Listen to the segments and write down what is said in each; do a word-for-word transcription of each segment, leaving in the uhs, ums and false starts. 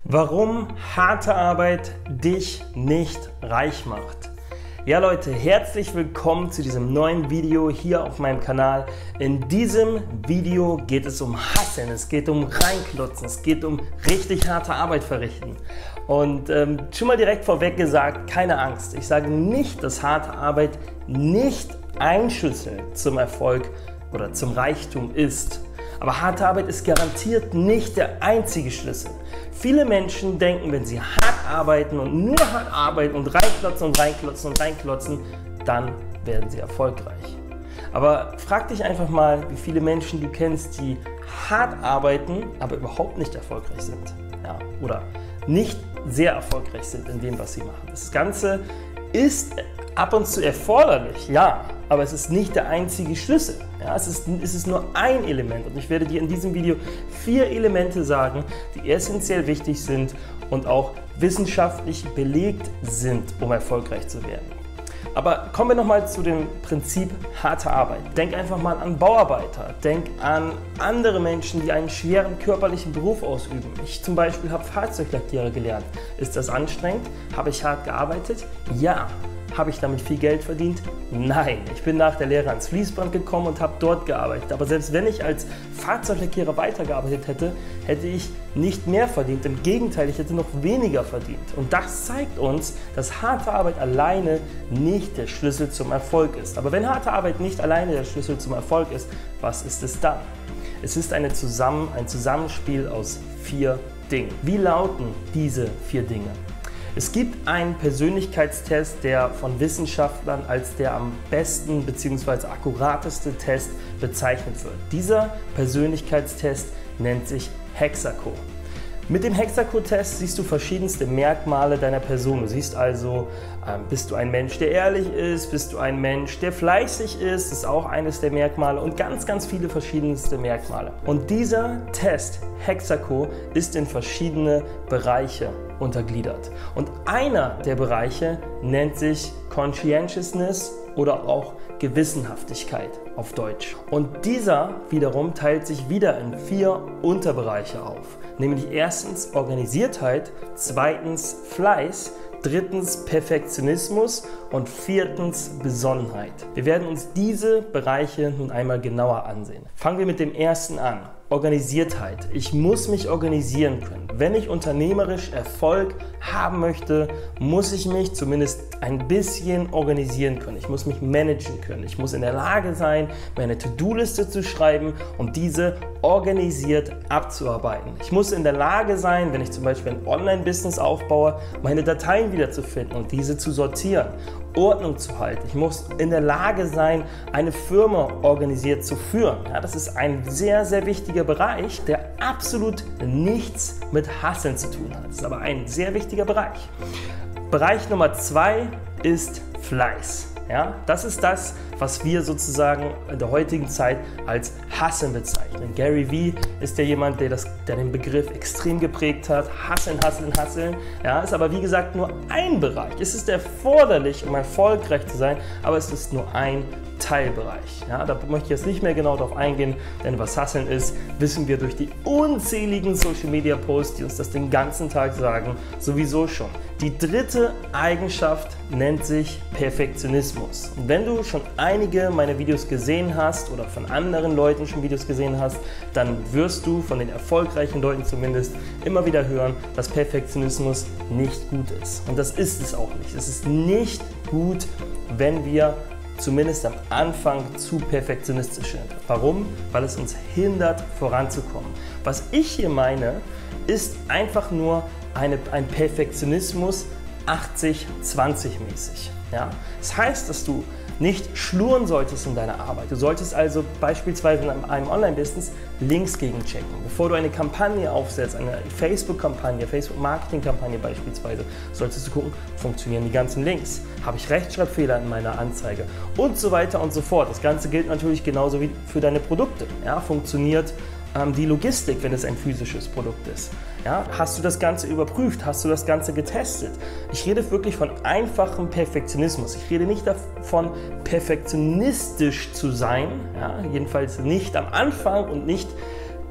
Warum harte Arbeit dich nicht reich macht. Ja Leute, herzlich willkommen zu diesem neuen Video hier auf meinem Kanal. In diesem Video geht es um Hasseln, es geht um Reinklotzen, es geht um richtig harte Arbeit verrichten. Und ähm, schon mal direkt vorweg gesagt, keine Angst. Ich sage nicht, dass harte Arbeit nicht ein Schlüssel zum Erfolg oder zum Reichtum ist. Aber harte Arbeit ist garantiert nicht der einzige Schlüssel. Viele Menschen denken, wenn sie hart arbeiten und nur hart arbeiten und reinklotzen und reinklotzen und reinklotzen, dann werden sie erfolgreich. Aber frag dich einfach mal, wie viele Menschen du kennst, die hart arbeiten, aber überhaupt nicht erfolgreich sind. Ja, oder nicht sehr erfolgreich sind in dem, was sie machen. Das Ganze ist ab und zu erforderlich, ja, aber es ist nicht der einzige Schlüssel. Ja, es ist, es ist nur ein Element und ich werde dir in diesem Video vier Elemente sagen, die essentiell wichtig sind und auch wissenschaftlich belegt sind, um erfolgreich zu werden. Aber kommen wir nochmal zu dem Prinzip harte Arbeit. Denk einfach mal an Bauarbeiter, denk an andere Menschen, die einen schweren körperlichen Beruf ausüben. Ich zum Beispiel habe Fahrzeuglackierer gelernt. Ist das anstrengend? Habe ich hart gearbeitet? Ja. Habe ich damit viel Geld verdient? Nein. Ich bin nach der Lehre ans Fließband gekommen und habe dort gearbeitet. Aber selbst wenn ich als Fahrzeuglackierer weitergearbeitet hätte, hätte ich nicht mehr verdient. Im Gegenteil, ich hätte noch weniger verdient. Und das zeigt uns, dass harte Arbeit alleine nicht der Schlüssel zum Erfolg ist. Aber wenn harte Arbeit nicht alleine der Schlüssel zum Erfolg ist, was ist es dann? Es ist eine Zusammen, ein Zusammenspiel aus vier Dingen. Wie lauten diese vier Dinge? Es gibt einen Persönlichkeitstest, der von Wissenschaftlern als der am besten bzw. akkurateste Test bezeichnet wird. Dieser Persönlichkeitstest nennt sich Hexaco. Mit dem Hexaco-Test siehst du verschiedenste Merkmale deiner Person. Du siehst also, ähm, bist du ein Mensch, der ehrlich ist, bist du ein Mensch, der fleißig ist, das ist auch eines der Merkmale und ganz, ganz viele verschiedenste Merkmale. Und dieser Test, Hexaco, ist in verschiedene Bereiche untergliedert. Und einer der Bereiche nennt sich Conscientiousness oder auch Gewissenhaftigkeit auf Deutsch. Und dieser wiederum teilt sich wieder in vier Unterbereiche auf. Nämlich erstens Organisiertheit, zweitens Fleiß, drittens Perfektionismus und viertens Besonnenheit. Wir werden uns diese Bereiche nun einmal genauer ansehen. Fangen wir mit dem ersten an. Organisiertheit. Ich muss mich organisieren können. Wenn ich unternehmerisch Erfolg haben möchte, muss ich mich zumindest ein bisschen organisieren können. Ich muss mich managen können. Ich muss in der Lage sein, meine To-Do-Liste zu schreiben und diese organisiert abzuarbeiten. Ich muss in der Lage sein, wenn ich zum Beispiel ein Online-Business aufbaue, meine Dateien wiederzufinden und diese zu sortieren, Ordnung zu halten. Ich muss in der Lage sein, eine Firma organisiert zu führen. Ja, das ist ein sehr, sehr wichtiger Bereich, der absolut nichts mit Hasseln zu tun hat. Das ist aber ein sehr wichtiger Bereich. Bereich Nummer zwei ist Fleiß. Ja, das ist das, was wir sozusagen in der heutigen Zeit als Hasseln bezeichnen. Gary Vee ist ja jemand, der, das, der den Begriff extrem geprägt hat. Hasseln, hasseln, hasseln. Ja, ist aber wie gesagt nur ein Bereich. Es ist erforderlich, um erfolgreich zu sein, aber es ist nur ein Teilbereich. Ja, da möchte ich jetzt nicht mehr genau darauf eingehen, denn was Hasseln ist, wissen wir durch die unzähligen Social Media Posts, die uns das den ganzen Tag sagen, sowieso schon. Die dritte Eigenschaft nennt sich Perfektionismus. Und wenn du schon einige meiner Videos gesehen hast oder von anderen Leuten schon Videos gesehen hast, dann wirst du von den erfolgreichen Leuten zumindest immer wieder hören, dass Perfektionismus nicht gut ist. Und das ist es auch nicht. Es ist nicht gut, wenn wir zumindest am Anfang zu perfektionistisch sind. Warum? Weil es uns hindert, voranzukommen. Was ich hier meine, ist einfach nur eine, ein Perfektionismus achtzig zwanzig mäßig. Ja? Das heißt, dass du nicht schluren solltest in deiner Arbeit. Du solltest also beispielsweise in einem Online-Business Links gegenchecken. Bevor du eine Kampagne aufsetzt, eine Facebook-Kampagne, Facebook-Marketing-Kampagne beispielsweise, solltest du gucken, funktionieren die ganzen Links? Habe ich Rechtschreibfehler in meiner Anzeige? Und so weiter und so fort. Das Ganze gilt natürlich genauso wie für deine Produkte. Ja, funktioniert ähm, die Logistik, wenn es ein physisches Produkt ist? Ja, hast du das Ganze überprüft? Hast du das Ganze getestet? Ich rede wirklich von einfachem Perfektionismus. Ich rede nicht davon, perfektionistisch zu sein, ja, jedenfalls nicht am Anfang und nicht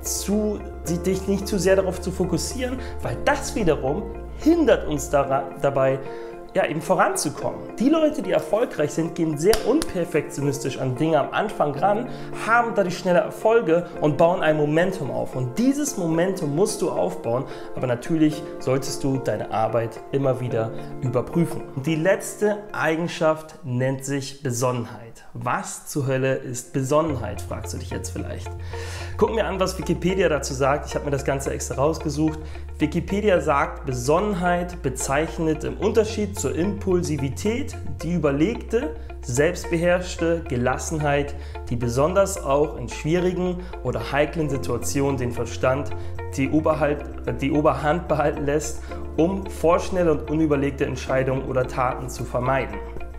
zu, dich nicht zu sehr darauf zu fokussieren, weil das wiederum hindert uns da, dabei, ja, eben voranzukommen. Die Leute, die erfolgreich sind, gehen sehr unperfektionistisch an Dinge am Anfang ran, haben dadurch schnelle Erfolge und bauen ein Momentum auf. Und dieses Momentum musst du aufbauen, aber natürlich solltest du deine Arbeit immer wieder überprüfen. Und die letzte Eigenschaft nennt sich Besonnenheit. Was zur Hölle ist Besonnenheit, fragst du dich jetzt vielleicht. Gucken wir an, was Wikipedia dazu sagt. Ich habe mir das Ganze extra rausgesucht. Wikipedia sagt, Besonnenheit bezeichnet im Unterschied zur Impulsivität die überlegte, selbstbeherrschte Gelassenheit, die besonders auch in schwierigen oder heiklen Situationen den Verstand die, Oberhalt, die Oberhand behalten lässt, um vorschnelle und unüberlegte Entscheidungen oder Taten zu vermeiden.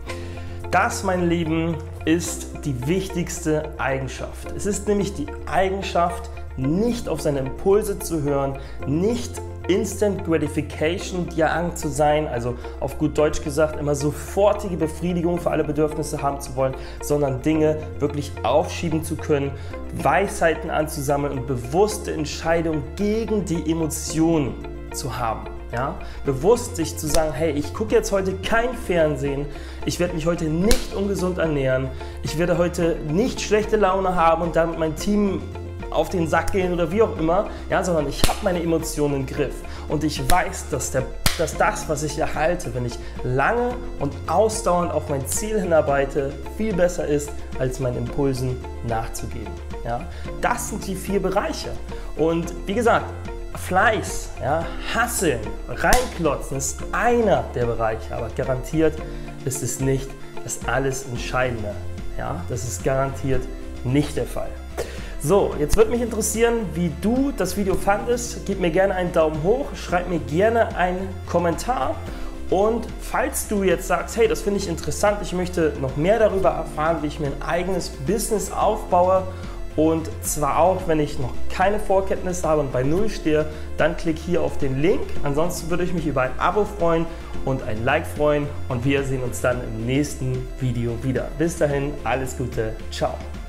Das, mein Lieben, ist die wichtigste Eigenschaft. Es ist nämlich die Eigenschaft, nicht auf seine Impulse zu hören, nicht Instant Gratification Young zu sein, also auf gut Deutsch gesagt, immer sofortige Befriedigung für alle Bedürfnisse haben zu wollen, sondern Dinge wirklich aufschieben zu können, Weisheiten anzusammeln und bewusste Entscheidungen gegen die Emotionen zu haben. Ja? Bewusst sich zu sagen, hey, ich gucke jetzt heute kein Fernsehen, ich werde mich heute nicht ungesund ernähren, ich werde heute nicht schlechte Laune haben und damit mein Team auf den Sack gehen oder wie auch immer, ja, sondern ich habe meine Emotionen im Griff und ich weiß, dass, der, dass das, was ich erhalte, wenn ich lange und ausdauernd auf mein Ziel hinarbeite, viel besser ist, als meinen Impulsen nachzugeben. Ja. Das sind die vier Bereiche und wie gesagt, Fleiß, ja, Hasseln, reinklotzen ist einer der Bereiche, aber garantiert ist es nicht das alles Entscheidende. Ja. Das ist garantiert nicht der Fall. So, jetzt würde mich interessieren, wie du das Video fandest. Gib mir gerne einen Daumen hoch, schreib mir gerne einen Kommentar und falls du jetzt sagst, hey, das finde ich interessant, ich möchte noch mehr darüber erfahren, wie ich mir ein eigenes Business aufbaue und zwar auch, wenn ich noch keine Vorkenntnisse habe und bei Null stehe, dann klick hier auf den Link. Ansonsten würde ich mich über ein Abo freuen und ein Like freuen und wir sehen uns dann im nächsten Video wieder. Bis dahin, alles Gute, ciao.